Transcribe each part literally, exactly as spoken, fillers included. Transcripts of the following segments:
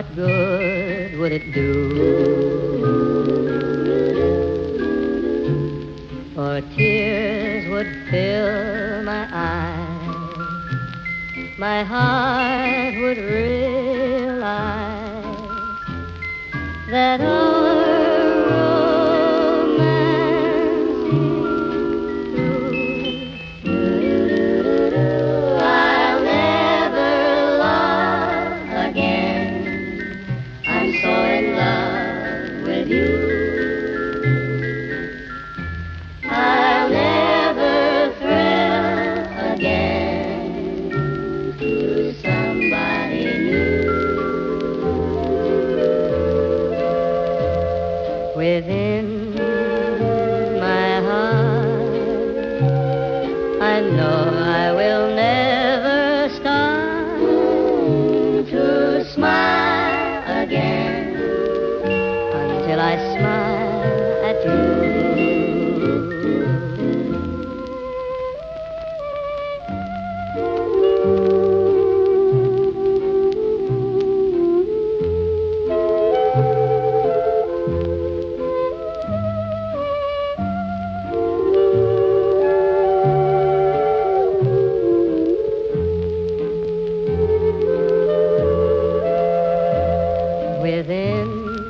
what good would it do? For tears would fill my eyes, my heart would realize that our romance is through. I'll never love again. I'm so in love with you. I'll never thrill again to somebody new. Within my heart, I know I will never start to smile again until I smile at you. Within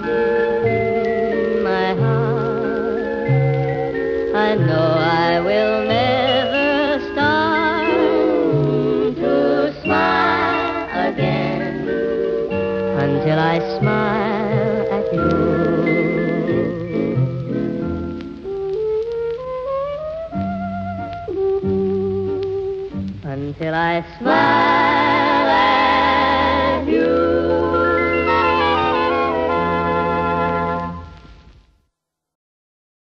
my heart, I know I will never start to smile again until I smile at you. Until I smile